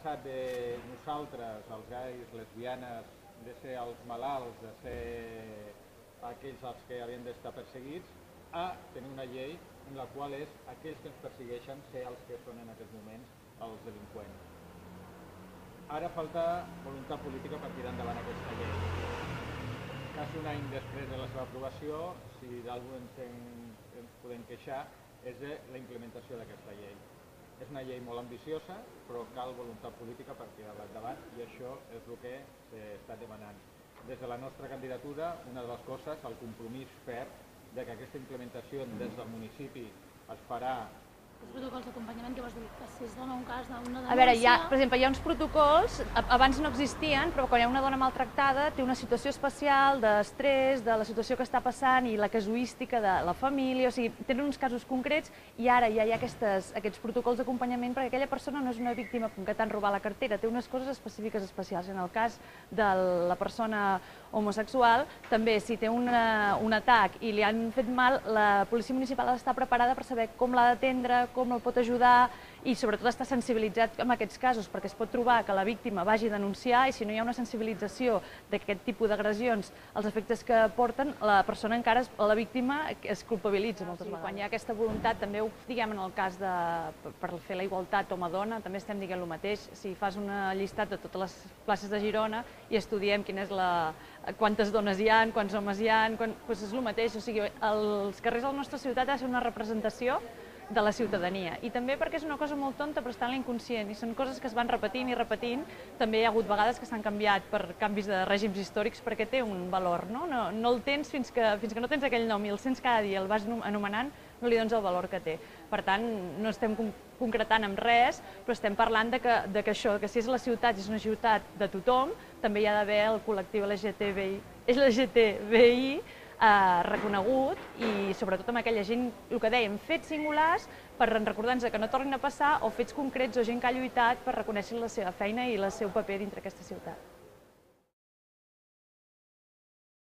passat de nosaltres, els gais, lesbianes, de ser els malalts, de ser aquells als que havien d'estar perseguits, a tenir una llei en la qual és aquells que ens persegueixen ser els que són en aquests moments els delinqüents. Ara falta voluntat política per tirar endavant aquesta llei. Quasi un any després de la seva aprovació, si d'algú ens podem queixar, és de la implementació d'aquesta llei. És una llei molt ambiciosa, però cal voluntat política per tirar-la endavant i això és el que s'està demanant. Des de la nostra candidatura, una de les coses, el compromís ferm de que aquesta implementació des del municipi es farà. Els protocols d'acompanyament, què vols dir? Que si es dona un cas d'una denúncia... A veure, per exemple, hi ha uns protocols, abans no existien, però quan hi ha una dona maltractada té una situació especial d'estrès, de la situació que està passant i la casuística de la família, o sigui, tenen uns casos concrets i ara ja hi ha aquests protocols d'acompanyament perquè aquella persona no és una víctima com que t'han robat la cartera, té unes coses específiques especials. En el cas de la persona homosexual, també si té un atac i li han fet mal, la policia municipal ha d'estar preparada per saber com l'ha d'atendre, com el pot ajudar i sobretot estar sensibilitzat en aquests casos perquè es pot trobar que la víctima vagi a denunciar i si no hi ha una sensibilització d'aquest tipus d'agressions, els efectes que porten, la persona encara, la víctima, es culpabilitza moltes vegades. Quan hi ha aquesta voluntat, també ho diguem en el cas per fer la igualtat home-dona, també estem dient el mateix. Si fas un llistat de totes les places de Girona i estudiem quantes dones hi ha, quants homes hi ha, doncs és el mateix. O sigui, els carrers de la nostra ciutat ha de ser una representació de la ciutadania. I també perquè és una cosa molt tonta però està en l'inconscient i són coses que es van repetint i repetint. També hi ha hagut vegades que s'han canviat per canvis de règims històrics perquè té un valor, no? No el tens fins que no tens aquell nom i el sents cada dia, el vas anomenant, no li dones el valor que té. Per tant, no estem concretant amb res, però estem parlant de que això, que si és la ciutat, és una ciutat de tothom, també hi ha d'haver el col·lectiu LGTBI reconegut i sobretot amb aquella gent, el que dèiem, fets singulars per recordar-nos que no tornin a passar o fets concrets o gent que ha lluitat per reconèixer la seva feina i el seu paper dintre aquesta ciutat.